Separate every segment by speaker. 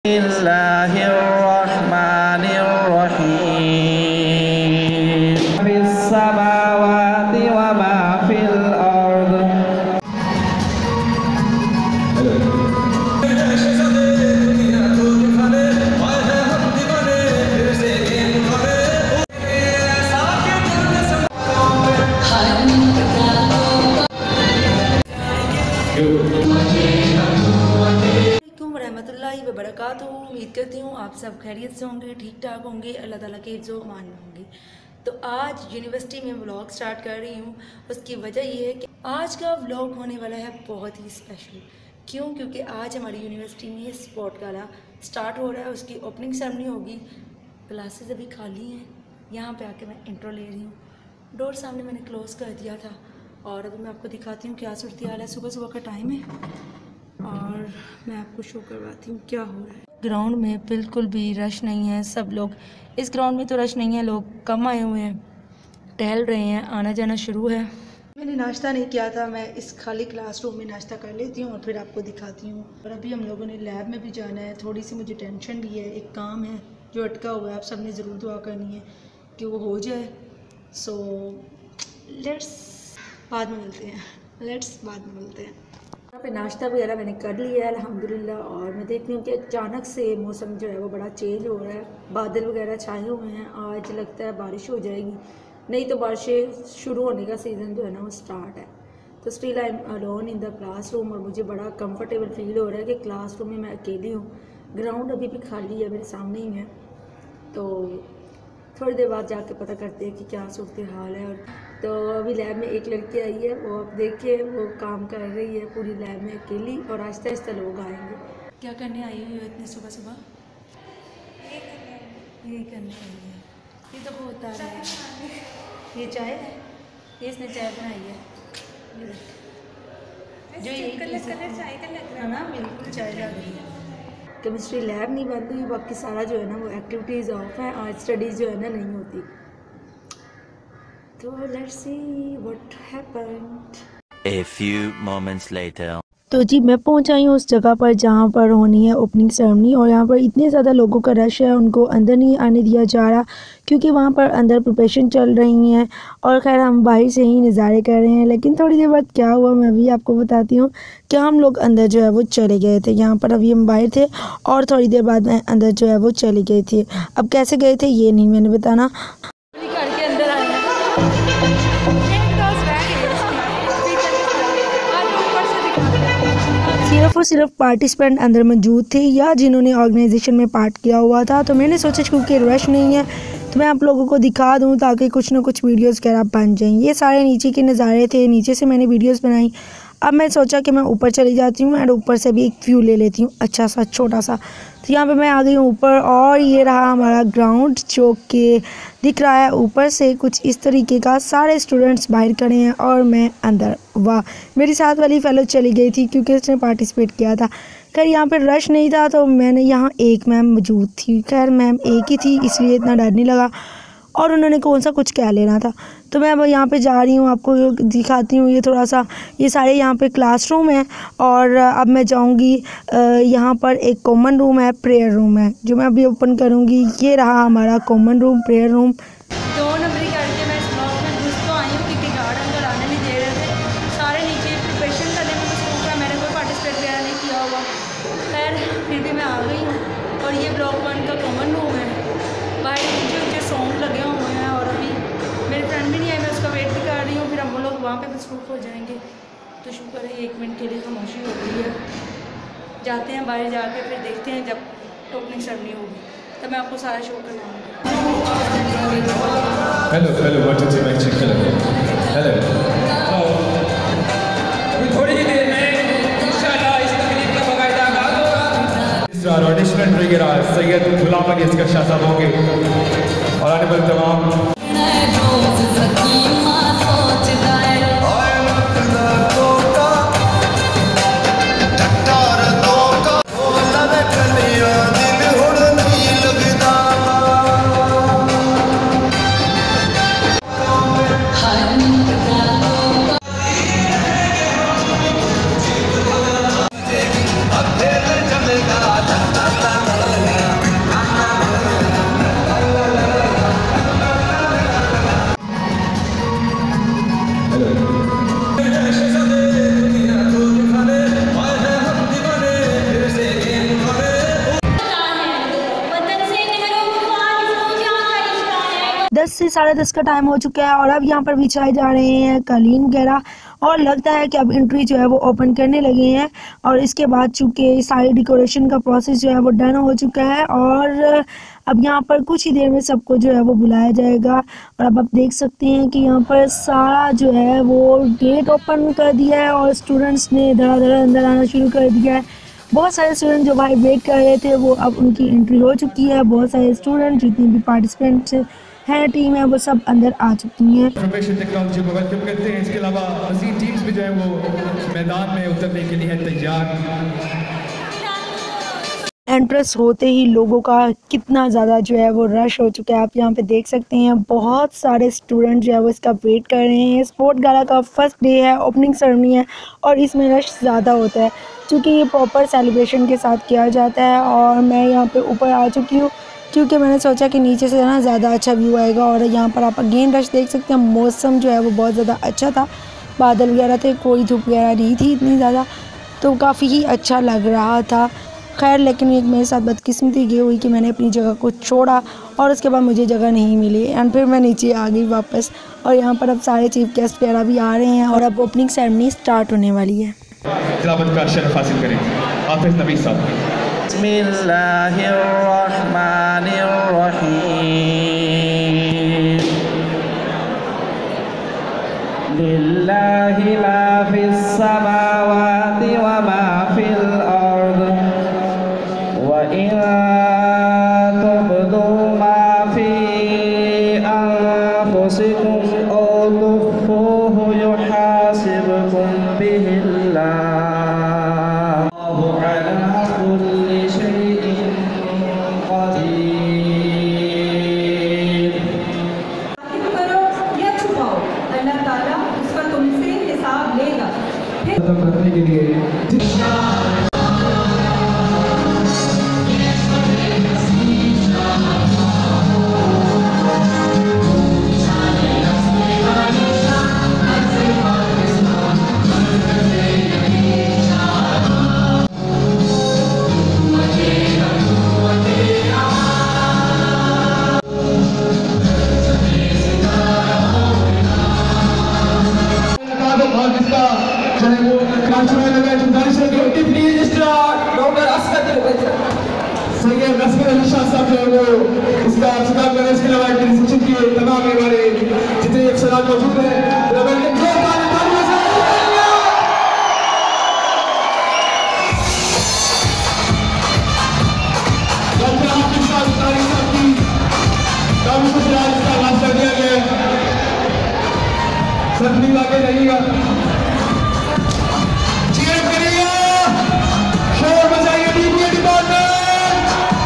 Speaker 1: बिस्मिल्लाहिर्रहमानिर्रहीम फिस्समावाति व मा फिल अर्द।
Speaker 2: रहमतुल्लाहि व बरकातुहू। उम्मीद करती हूँ आप सब खैरियत से होंगे, ठीक ठाक होंगे, अल्लाह ताला के जो मान में होंगे। तो आज यूनिवर्सिटी में व्लॉग स्टार्ट कर रही हूँ। उसकी वजह ये है कि आज का व्लॉग होने वाला है बहुत ही स्पेशल। क्यों? क्योंकि आज हमारी यूनिवर्सिटी में स्पोर्ट गाला स्टार्ट हो रहा है, उसकी ओपनिंग सेरेमनी होगी। क्लासेस अभी खाली हैं। यहाँ पे आके मैं इंट्रो ले रही हूँ। डोर सामने मैंने क्लोज़ कर दिया था और अभी मैं आपको दिखाती हूँ क्या सूरत हाल है। सुबह सुबह का टाइम है और मैं आपको शो करवाती हूँ क्या हो रहा है। ग्राउंड में बिल्कुल भी रश नहीं है। सब लोग इस ग्राउंड में तो रश नहीं है, लोग कम आए हुए हैं, टहल रहे हैं, आना जाना शुरू है। मैंने नाश्ता नहीं किया था, मैं इस खाली क्लासरूम में नाश्ता कर लेती हूँ और फिर आपको दिखाती हूँ। और अभी हम लोगों ने लैब में भी जाना है। थोड़ी सी मुझे टेंशन भी है, एक काम है जो अटका हुआ है। आप सब ने ज़रूर दुआ करनी है कि वो हो जाए। सो लेट्स बाद में मिलते हैं। यहाँ पे नाश्ता वगैरह मैंने कर लिया है अल्हम्दुलिल्लाह। और मैं देख रही हूँ कि अचानक से मौसम जो है वो बड़ा चेंज हो रहा है। बादल वगैरह छाए हुए हैं, आज लगता है बारिश हो जाएगी। नहीं तो बारिशें शुरू होने का सीज़न जो है ना वो स्टार्ट है। तो still I am alone in the classroom और मुझे बड़ा कंफर्टेबल फील हो रहा है कि क्लासरूम में मैं अकेली हूँ। ग्राउंड अभी भी खाली है, मेरे सामने ही है। तो थोड़ी देर बाद जाके पता करते हैं कि क्या सूरत हाल है। और तो अभी लैब में एक लड़की आई है, वो आप देखिए वो काम कर रही है पूरी लैब में अकेली। और आहिस्ता आहिस्ता लोग आएंगे। क्या करने आई हुई हो इतनी सुबह सुबह? ये करने आई है। ये तो बहुत आ रहा है। ये चाय है, ये इसने चाय बनाई है। जो ये कलर चाय का लग रहा है ना, बिल्कुल चाय लग रही है। केमिस्ट्री लैब नहीं बंद हुई, बाकी सारा जो है ना वो एक्टिविटीज़ ऑफ है। आज स्टडीज़ जो है ना नहीं होती। तो let's see what happened.
Speaker 3: A few moments later.
Speaker 2: तो जी मैं पहुंच आई हूँ उस जगह पर जहाँ पर होनी है ओपनिंग सेरेमनी। और यहाँ पर इतने ज़्यादा लोगों का रश है, उनको अंदर नहीं आने दिया जा रहा क्योंकि वहाँ पर अंदर प्रिपरेशन चल रही हैं। और खैर हम बाहर से ही नज़ारे कर रहे हैं। लेकिन थोड़ी देर बाद क्या हुआ मैं भी आपको बताती हूँ कि हम लोग अंदर जो है वो चले गए थे। यहाँ पर अभी हम बाहर थे और थोड़ी देर बाद मैं अंदर जो है वो चली गई थी। अब कैसे गए थे ये नहीं मैंने बताना। सिर्फ और सिर्फ पार्टिसिपेंट अंदर मौजूद थे या जिन्होंने ऑर्गेनाइजेशन में पार्ट किया हुआ था। तो मैंने सोचा क्योंकि रश नहीं है तो मैं आप लोगों को दिखा दूं ताकि कुछ ना कुछ वीडियोस वगैरह बन जाएं। ये सारे नीचे के नज़ारे थे, नीचे से मैंने वीडियोस बनाई। अब मैं सोचा कि मैं ऊपर चली जाती हूँ और ऊपर से भी एक व्यू ले लेती हूँ अच्छा सा छोटा सा। तो यहाँ पे मैं आ गई हूँ ऊपर और ये रहा हमारा ग्राउंड जो कि दिख रहा है ऊपर से कुछ इस तरीके का। सारे स्टूडेंट्स बाहर खड़े हैं और मैं अंदर। वाह, मेरी साथ वाली फेलो चली गई थी क्योंकि उसने पार्टिसिपेट किया था। खैर यहाँ पे रश नहीं था तो मैंने यहाँ एक मैम मौजूद थी। खैर मैम एक ही थी इसलिए इतना डर नहीं लगा और उन्होंने कौन सा कुछ कह लेना था। तो मैं अब यहाँ पे जा रही हूँ, आपको दिखाती हूँ। ये थोड़ा सा ये सारे यहाँ पे क्लासरूम है और अब मैं जाऊँगी यहाँ पर एक कॉमन रूम है, प्रेयर रूम है जो मैं अभी ओपन करूँगी। ये रहा हमारा common room, prayer room. 2 number करके मैं इस ब्लॉक में घुस तो आई हूँ क्योंकि गार्ड अंदर आने नहीं दे रहे थे। सारे नीचे प्रिपरेशन करने में मसरूफ है, मैंने कोई पार्टिसिपेट वगैरह नहीं किया हुआ। खैर फिर भी मैं आ गई हूँ और ये ब्लॉक 1 का कॉमन रूम है। बाहर ऊँचे ऊँचे सॉन्ग लगे हुए हैं और अभी मेरी फ्रेंड भी नहीं आई, मैं उसका वेट भी कर रही हूँ। फिर हम लोग वहाँ पे मसरूफ हो जाएंगे। तो शुक्र है 1 मिनट के लिए खामोशी हो गई है। जाते हैं बाहर जाके फिर देखते हैं जब ओपनिंग सेरेमनी होगी तब मैं आपको सारा शो करवाऊँगी।
Speaker 4: हेलो हेलो हेलो थोड़ी ही देर में इंशाल्लाह इस तकरीब का बाकायदा आगाज़ होगा। इस ऑडिशनल ट्रिगर सैयद गुलाम अली असगर शाह साहब होंगे और आने वाले तमाम
Speaker 2: 10 से 10:30 का टाइम हो चुका है और अब यहाँ पर बिछाए जा रहे हैं कालीन वगैरह और लगता है कि अब एंट्री जो है वो ओपन करने लगे हैं। और इसके बाद चूँकि सारी डेकोरेशन का प्रोसेस जो है वो डन हो चुका है और अब यहाँ पर कुछ ही देर में सबको जो है वो बुलाया जाएगा। और अब आप देख सकते हैं कि यहाँ पर सारा जो है वो गेट ओपन कर दिया है और स्टूडेंट्स ने धड़ाधड़ अंदर आना शुरू कर दिया है। बहुत सारे स्टूडेंट जो भाई वेट कर रहे थे वो अब उनकी एंट्री हो चुकी है। बहुत सारे स्टूडेंट जितने भी पार्टिसिपेंट्स हैं टीम है वो सब अंदर आ चुकी हैं।
Speaker 4: इंफॉर्मेशन टेक्नोलॉजी को वेलकम करते हैं। इसके अलावा मज़ीद टीम्स भी जो है वो मैदान में उतरने के लिए तैयार।
Speaker 2: एंट्रेंस होते ही लोगों का कितना ज़्यादा जो है वो रश हो चुका है। आप यहाँ पे देख सकते हैं बहुत सारे स्टूडेंट जो है वो इसका वेट कर रहे हैं। स्पोर्ट गाला का फर्स्ट डे है, ओपनिंग सेरेमनी है और इसमें रश ज़्यादा होता है क्योंकि ये प्रॉपर सेलिब्रेशन के साथ किया जाता है। और मैं यहाँ पे ऊपर आ चुकी हूँ क्योंकि मैंने सोचा कि नीचे से ना ज़्यादा अच्छा व्यू आएगा। और यहाँ पर आप अगेन रश देख सकते हैं। मौसम जो है वो बहुत ज़्यादा अच्छा था, बादल वगैरह थे, कोई धूप वगैरह नहीं थी इतनी ज़्यादा, तो काफ़ी ही अच्छा लग रहा था। खैर लेकिन एक मेरे साथ बदकिस्मती ये हुई कि मैंने अपनी जगह को छोड़ा और उसके बाद मुझे जगह नहीं मिली एंड फिर मैं नीचे आ गई वापस। और यहाँ पर अब सारे चीफ गेस्ट वगैरह भी आ रहे हैं और अब ओपनिंग सेरेमनी स्टार्ट होने वाली है।
Speaker 4: तिलावत का शरफ हासिल करें हाफिज नबी साहब।
Speaker 1: लिल्लाहि मा फिस समावाति व मा फिल अर्द व इन तुब्दू मा फी अनफुसिकुम औ तुख्फूहु युहासिबकुम बिहिल्लाह वहुव अला कुल्ली शैइन क़दीर।
Speaker 4: रखने के लिए इसका खिताब करने इसके अलावा रिसेप्शन की तमाम हमारे जितने अफसरान मौजूद हैं दिया गया है। सभी आगे जाइएगा, चीयर करिएगा, शोर बजाइए। DPA department,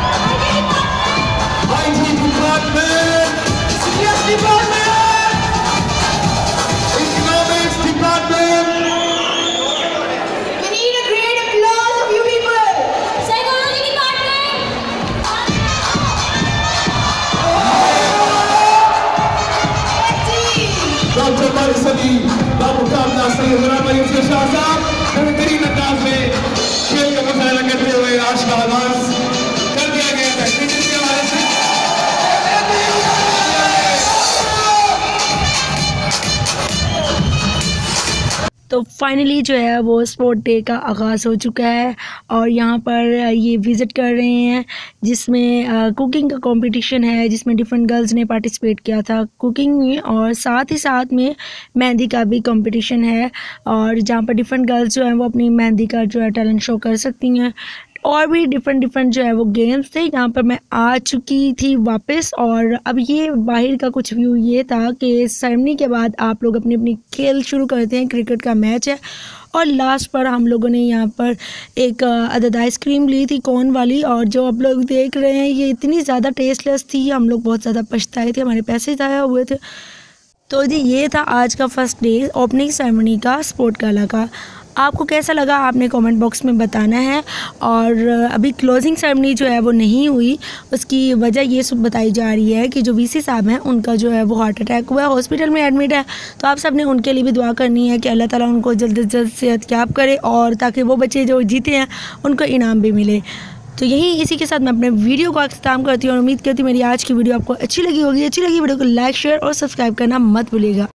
Speaker 4: IT department, CS department, economics department.
Speaker 5: We need a great applause of you people. Psychology department.
Speaker 4: Doctor मारिसदी बाबू कामना सैयद रामली के शाह साहब बेहतरीन अंदाज में खेल का मुजाहरा करते हुए आज का आगाज कर दिया गया था। फिटनेस के हवाले से
Speaker 2: तो फाइनली जो है वो स्पोर्ट डे का आगाज़ हो चुका है और यहाँ पर ये विज़िट कर रहे हैं जिसमें कुकिंग का कंपटीशन है, जिसमें डिफरेंट गर्ल्स ने पार्टिसिपेट किया था कुकिंग में और साथ ही साथ में मेहंदी का भी कंपटीशन है और जहाँ पर डिफरेंट गर्ल्स जो हैं वो अपनी मेहंदी का जो है टैलेंट शो कर सकती हैं। और भी डिफरेंट जो है वो गेम्स थे। यहाँ पर मैं आ चुकी थी वापस और अब ये बाहर का कुछ व्यू ये था कि सेरेमनी के बाद आप लोग अपनी अपनी खेल शुरू करते हैं। क्रिकेट का मैच है और लास्ट पर हम लोगों ने यहाँ पर एक अदद आइसक्रीम ली थी कोन वाली और जो आप लोग देख रहे हैं ये इतनी ज़्यादा टेस्टलेस थी, हम लोग बहुत ज़्यादा पछताए थे, हमारे पैसे ज़ाया हुए थे। तो जी ये था आज का फर्स्ट डे ओपनिंग सेरेमनी का स्पोर्ट गाला का। आपको कैसा लगा आपने कमेंट बॉक्स में बताना है। और अभी क्लोजिंग सेरेमनी जो है वो नहीं हुई, उसकी वजह ये सब बताई जा रही है कि जो वीसी साहब हैं उनका जो है वो हार्ट अटैक हुआ है, हॉस्पिटल में एडमिट है। तो आप सब ने उनके लिए भी दुआ करनी है कि अल्लाह ताला उनको जल्द से जल्द सेहतयाब करे और ताकि वो बच्चे जो जीते हैं उनको इनाम भी मिले। तो यही इसी के साथ मैं अपने वीडियो को अख्ताम करती हूँ और उम्मीद करती हूँ मेरी आज की वीडियो आपको अच्छी लगी होगी। अच्छी लगी वीडियो को लाइक शेयर और सब्सक्राइब करना मत भूलिएगा।